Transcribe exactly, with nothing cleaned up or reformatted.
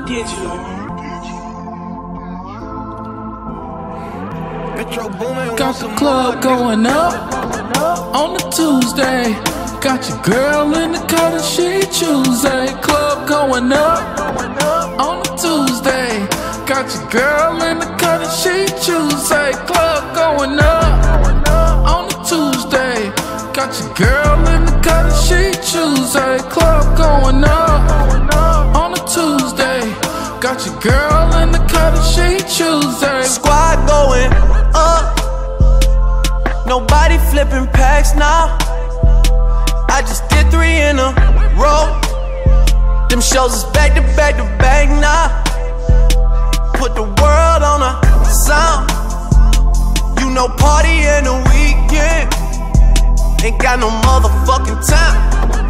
Digital. Got the club going up on a Tuesday. Got your girl in the car and she Tuesday. Club going up on a Tuesday. Got your girl in the car and she Tuesday. Club going up on a Tuesday. Got your girl in the car and she Tuesday. Club going up on a Tuesday. Got your girl in the car and she Tuesday. Squad going up. Nobody flipping packs now. I just did three in a row. Them shows is back to back to back now. Put the world on a sound. You know party in the weekend. Ain't got no motherfucking time.